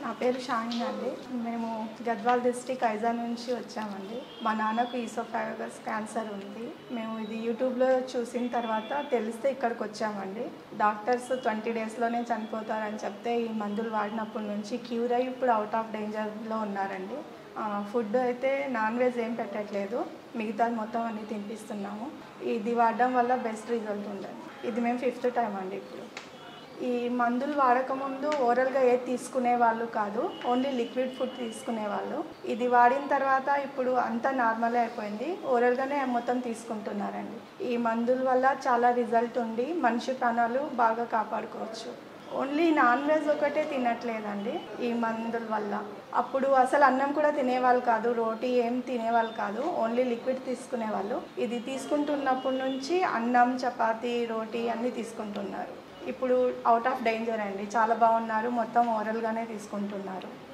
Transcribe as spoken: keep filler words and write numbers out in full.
నా పేరు షాహిన్ అండి. మేము గద్వాల్ డిస్ట్రిక్ట్ ఐజా నుంచి వచ్చామండి. మా నాన్నకు ఈసోఫాగస్ క్యాన్సర్ ఉంది. మేము ఇది యూట్యూబ్లో చూసిన తర్వాత తెలిస్తే ఇక్కడికి వచ్చామండి. డాక్టర్స్ ట్వంటీ డేస్లోనే చనిపోతారని చెప్తే ఈ మందులు వాడినప్పటి నుంచి క్యూర్ అయ్యి ఇప్పుడు అవుట్ ఆఫ్ డేంజర్లో ఉన్నారండి. ఫుడ్ అయితే నాన్ వెజ్ ఏం పెట్టట్లేదు, మిగతాది మొత్తం అన్నీ తినిపిస్తున్నాము. ఇది వాడడం వల్ల బెస్ట్ రిజల్ట్ ఉందండి. ఇది మేము ఫిఫ్త్ టైం అండి. ఇప్పుడు ఈ మందులు వాడకముందు ఓరల్గా ఏది తీసుకునే వాళ్ళు కాదు, ఓన్లీ లిక్విడ్ ఫుడ్ తీసుకునేవాళ్ళు. ఇది వాడిన తర్వాత ఇప్పుడు అంతా నార్మల్ అయిపోయింది, ఓరల్గానే మొత్తం తీసుకుంటున్నారండి. ఈ మందుల వల్ల చాలా రిజల్ట్ ఉండి మనిషి ప్రాణాలు బాగా కాపాడుకోవచ్చు. ఓన్లీ నాన్ వెజ్ ఒకటే తినట్లేదండి ఈ మందుల వల్ల. అప్పుడు అసలు అన్నం కూడా తినేవాళ్ళు కాదు, రోటీ ఏం తినేవాళ్ళు కాదు, ఓన్లీ లిక్విడ్ తీసుకునేవాళ్ళు. ఇది తీసుకుంటున్నప్పటి నుంచి అన్నం, చపాతీ, రోటీ అన్నీ తీసుకుంటున్నారు. ఇప్పుడు అవుట్ ఆఫ్ డేంజర్ అండి, చాలా బాగున్నారు, మొత్తం ఓరల్గానే తీసుకుంటున్నారు.